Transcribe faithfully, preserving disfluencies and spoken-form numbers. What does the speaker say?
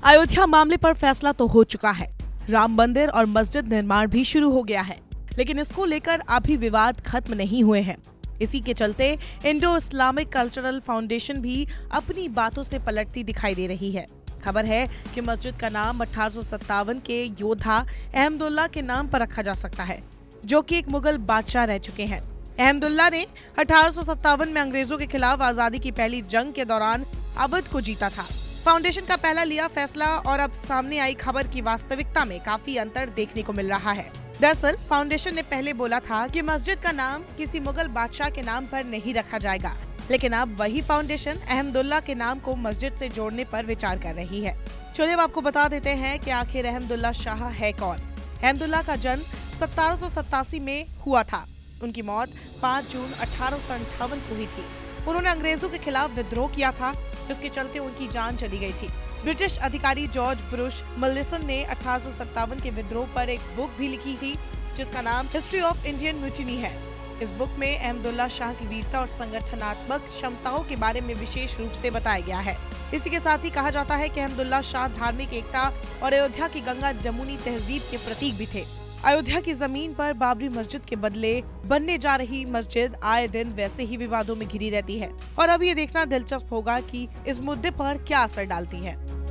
अयोध्या मामले पर फैसला तो हो चुका है। राम मंदिर और मस्जिद निर्माण भी शुरू हो गया है, लेकिन इसको लेकर अभी विवाद खत्म नहीं हुए हैं। इसी के चलते इंडो इस्लामिक कल्चरल फाउंडेशन भी अपनी बातों से पलटती दिखाई दे रही है। खबर है कि मस्जिद का नाम अठारह सौ सत्तावन के योद्धा अहमदुल्ला के नाम पर रखा जा सकता है, जो कि एक मुगल बादशाह रह चुके हैं। अहमदुल्ला ने अठारह सौ सत्तावन में अंग्रेजों के खिलाफ आजादी की पहली जंग के दौरान अवध को जीता था। फाउंडेशन का पहला लिया फैसला और अब सामने आई खबर की वास्तविकता में काफी अंतर देखने को मिल रहा है। दरअसल फाउंडेशन ने पहले बोला था कि मस्जिद का नाम किसी मुगल बादशाह के नाम पर नहीं रखा जाएगा, लेकिन अब वही फाउंडेशन अहमदुल्ला के नाम को मस्जिद से जोड़ने पर विचार कर रही है। चलिए अब आपको बता देते हैं कि आखिर अहमदुल्ला शाह है कौन। अहमदुल्ला का जन्म सत्रह सौ सतासी में हुआ था। उनकी मौत पाँच जून अठारह सौ अंठावन को हुई थी। उन्होंने अंग्रेजों के खिलाफ विद्रोह किया था, जिसके चलते उनकी जान चली गई थी। ब्रिटिश अधिकारी जॉर्ज ब्रुश मलिसन ने अठारह सौ सत्तावन के विद्रोह पर एक बुक भी लिखी थी, जिसका नाम हिस्ट्री ऑफ इंडियन म्यूटिनी है। इस बुक में अहमदुल्ला शाह की वीरता और संगठनात्मक क्षमताओं के बारे में विशेष रूप से बताया गया है। इसी के साथ ही कहा जाता है कि अहमदुल्ला शाह धार्मिक एकता और अयोध्या की गंगा जमुनी तहजीब के प्रतीक भी थे। अयोध्या की जमीन पर बाबरी मस्जिद के बदले बनने जा रही मस्जिद आए दिन वैसे ही विवादों में घिरी रहती है और अब ये देखना दिलचस्प होगा कि इस मुद्दे पर क्या असर डालती है।